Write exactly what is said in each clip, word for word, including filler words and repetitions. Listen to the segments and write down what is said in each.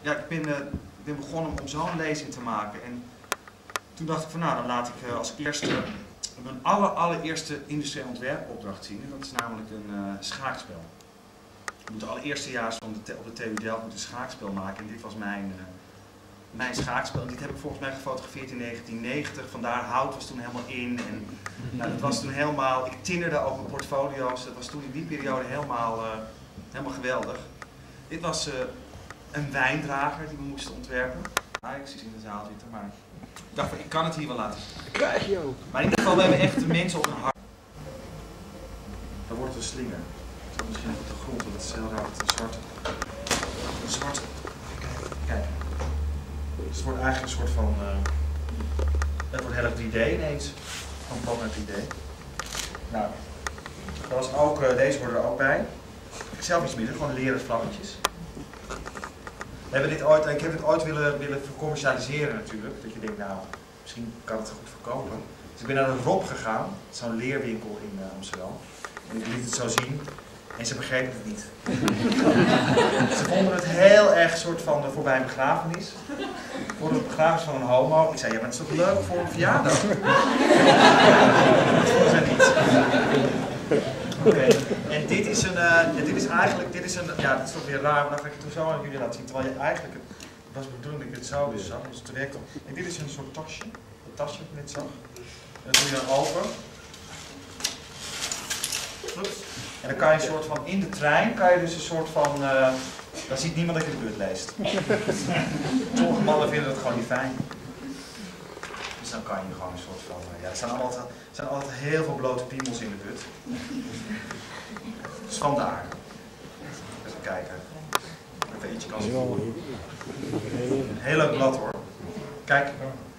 ja, ik ben, uh, ben begonnen om zo'n lezing te maken. En toen dacht ik van nou, dan laat ik uh, als eerste mijn aller, allereerste industrieel ontwerpopdracht zien. En dat is namelijk een uh, schaakspel. Ik moet de allereerstejaars van de op de T U Delft moeten een schaakspel maken. En dit was mijn, uh, mijn schaakspel. En dit heb ik volgens mij gefotografeerd in negentien negentig. Vandaar hout was toen helemaal in. En nou, dat was toen helemaal, ik tinderde over mijn portfolio's. Dat was toen in die periode helemaal, uh, helemaal geweldig. Dit was uh, een wijndrager die we moesten ontwerpen. Ah, ik zie het in de zaal zitten, maar ik dacht van, ik kan het hier wel laten zien. Krijg je ook. Maar in ieder geval, we hebben echt de mensen op een hart. Dan wordt het een slinger. Het is misschien op de grond, want het is heel raar. Het is een zwarte. Een zwarte. Kijk, kijk. Dus het wordt eigenlijk een soort van. Uh, het wordt heel erg drie D ineens. Van pop naar drie D. Nou, dat was ook, uh, deze worden er ook bij. Ik zelf iets minder, gewoon leren vlaggetjes. We hebben dit ooit, ik heb dit ooit willen, willen commercialiseren natuurlijk. Dat je denkt, nou, misschien kan het goed verkopen. Dus ik ben naar de Rob gegaan, zo'n leerwinkel in uh, Amsterdam. En ik liet het zo zien en ze begrepen het niet. Ze vonden het heel erg soort van uh, voorbij een begrafenis. Voor de begrafenis van een homo. Ik zei, ja, maar het is toch leuk voor een verjaardag? Dat vonden ze niet. Okay. En dit is een, uh, dit is eigenlijk, dit is een, ja, dat is toch weer raar, maar dan ga ik het zo aan jullie laten zien. Terwijl je eigenlijk, het was de bedoeling dat ik het zo dus zag, dus het werkt op. En dit is een soort tasje, dat tasje dat ik net zag. En dat doe je dan open. En dan kan je een soort van, in de trein kan je dus een soort van, uh, dan ziet niemand dat je de beurt leest. Sommige mannen vinden dat gewoon niet fijn. Dus dan kan je gewoon een soort van, ja, er zijn altijd, er zijn altijd heel veel blote piemels in de put. Dus vandaar. Even kijken. Even eentje kan zien. Heel leuk blad hoor. Kijk.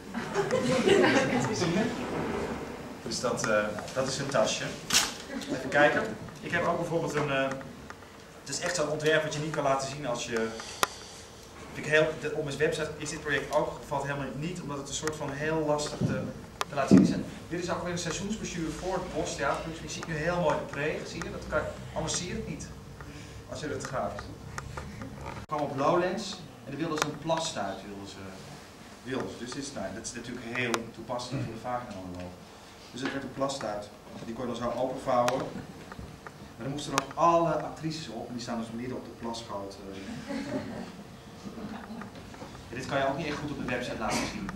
Dus dat, uh, dat is een tasje. Even kijken. Ik heb ook bijvoorbeeld een, uh, het is echt zo'n ontwerp wat je niet kan laten zien als je, ik heel, de, op mijn website is dit project ook valt helemaal niet, omdat het een soort van heel lastig te, te laten zien is. Dit is ook weer een seizoensbestuur voor het bos. Ja, je ziet nu heel mooi de preeg, zie je? Dat kan, anders zie je het niet, als je het grafisch doet. Ik kwam op Lowlands en dan wilden ze een plasstuit, wilden ze, wilden ze. Dus dit is, nou, dat is natuurlijk heel toepasselijk voor de vagina-monoloog. Dus het werd een plasstuit. Die kon je dan zo openvouwen. Maar dan moesten er ook alle actrices op, en die staan dus midden op de plasgoot. Ja, dit kan je ook niet echt goed op de website laten zien.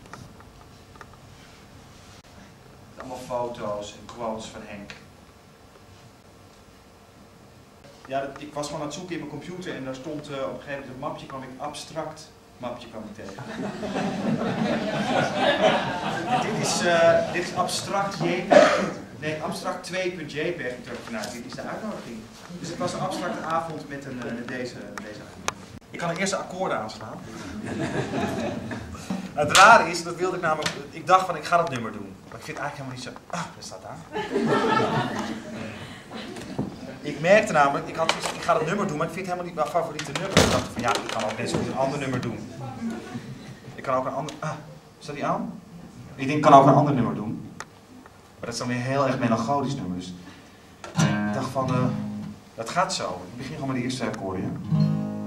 Allemaal foto's en quotes van Henk. Ja, dat, ik was gewoon aan het zoeken in mijn computer en daar stond uh, op een gegeven moment een mapje, kwam ik abstract mapje kwam ik tegen. dit, is, uh, dit is abstract JPEG. Nee, abstract twee punt J P G. Ik dacht, nou, dit is de uitnodiging. Dus het was een abstracte avond met, een, met deze, deze avond. Ik kan de eerste akkoorden aanslaan. Het rare is, dat wilde ik namelijk, ik dacht van ik ga dat nummer doen. Maar ik vind het eigenlijk helemaal niet zo, ah, dat staat daar. Ik merkte namelijk, ik, had, ik ga dat nummer doen, maar ik vind het helemaal niet mijn favoriete nummer. Ik dacht van ja, ik kan ook net zo goed een ander nummer doen. Ik kan ook een ander, ah, staat die aan? Ik denk ik kan ook een ander nummer doen. Maar dat is dan weer een heel erg melancholisch nummer. Dus ik dacht van, uh, dat gaat zo. Ik begin gewoon met de eerste akkoorden. Ja.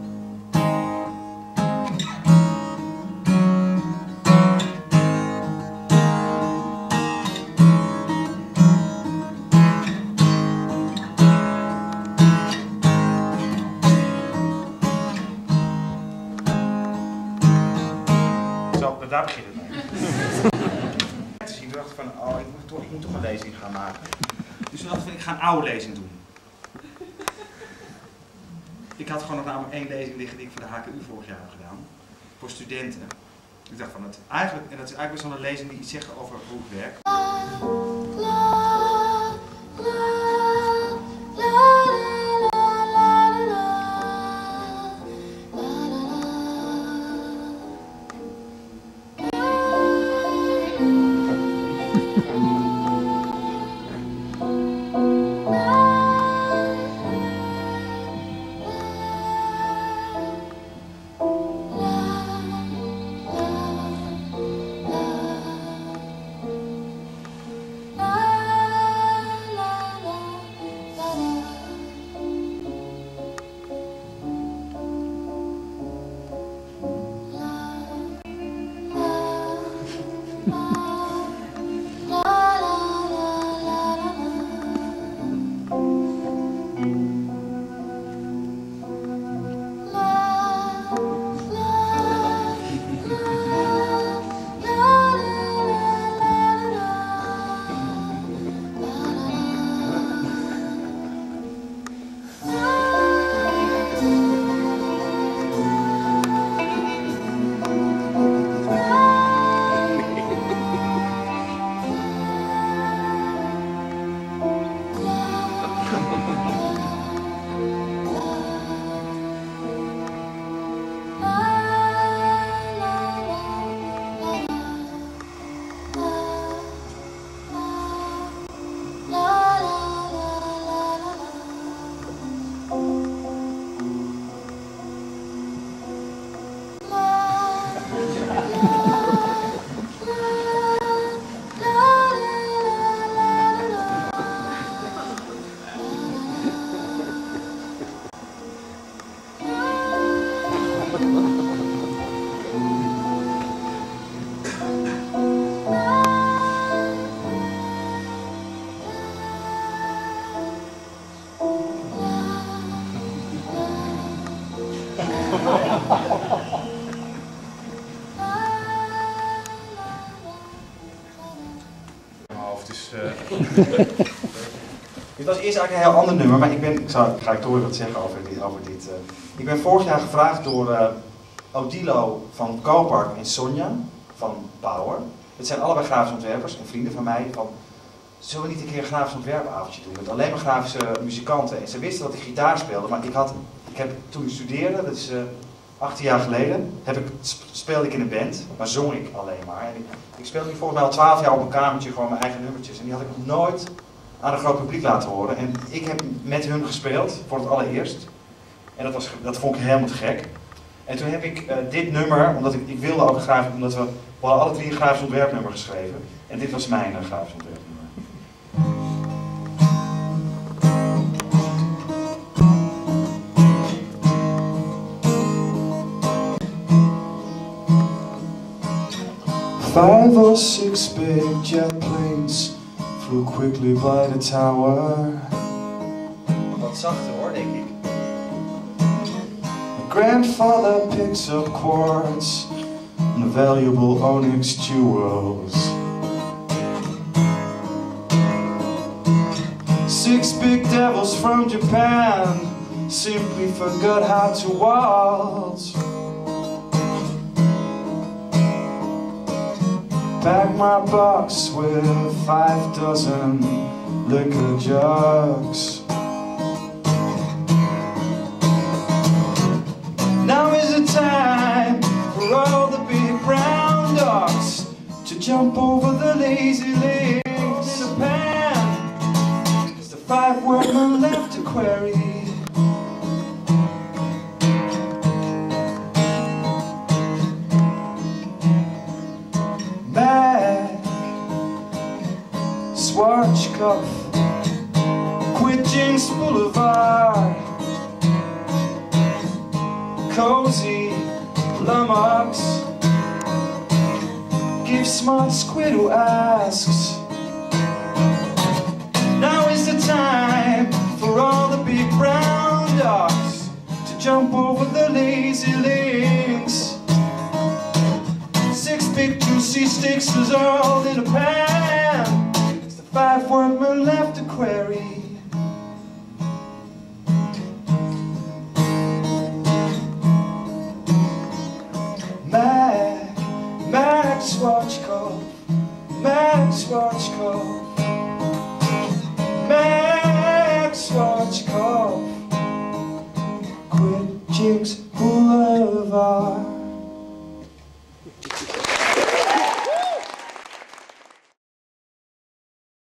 Zo, daar begint het mee. Ik dacht van, oh, ik moet, toch, ik moet toch een lezing gaan maken. Dus toen dacht ik van, ik ga een oude lezing doen. Ik had gewoon nog namelijk één lezing liggen die ik voor de H K U vorig jaar heb gedaan. Voor studenten. Ik dacht van, het, eigenlijk, en dat is eigenlijk best wel een lezing die iets zegt over hoe ik werk. Ah Dus, uh... dit was eerst eigenlijk een heel ander nummer, maar ik ben, ik zal, ga ik toch weer wat zeggen over dit. Over dit uh... Ik ben vorig jaar gevraagd door uh, Odilo van Kooppark en Sonja van Power. Het zijn allebei grafische ontwerpers en vrienden van mij. Van, zullen we niet een keer een grafisch ontwerpavondje doen met alleen maar grafische muzikanten? En ze wisten dat ik gitaar speelde, maar ik had, ik heb toen ik studeerde, dat is uh, achttien jaar geleden, heb ik, speelde ik in een band, maar zong ik alleen maar. En ik, ik speelde nu volgens mij al twaalf jaar op een kamertje gewoon mijn eigen nummertjes. En die had ik nog nooit aan een groot publiek laten horen. En ik heb met hun gespeeld, voor het allereerst. En dat, was, dat vond ik helemaal te gek. En toen heb ik uh, dit nummer, omdat ik, ik wilde ook graag, omdat we, we hadden alle drie een grafisch ontwerpnummer geschreven. En dit was mijn uh, grafisch ontwerpnummer. Five or six big jet planes flew quickly by the tower. Wat zachter hoor, denk ik. My grandfather picks up quartz and the valuable onyx jewels. Six big devils from Japan simply forgot how to waltz. Pack my box with five dozen liquor jugs. Now is the time for all the big brown dogs to jump over the lazy legs in the pan. It's the five workmen left to query. Schwarzkopf, Quitchings Boulevard, Cozy Lummox, give smart squid who asks. Now is the time for all the big brown dogs to jump over the lazy links. Six big juicy sticks is all in a pan. Five workmen left to query. Mac, Max Schwarzkopf, Max Schwarzkopf, Max Schwarzkopf, Quitchings Boulevard.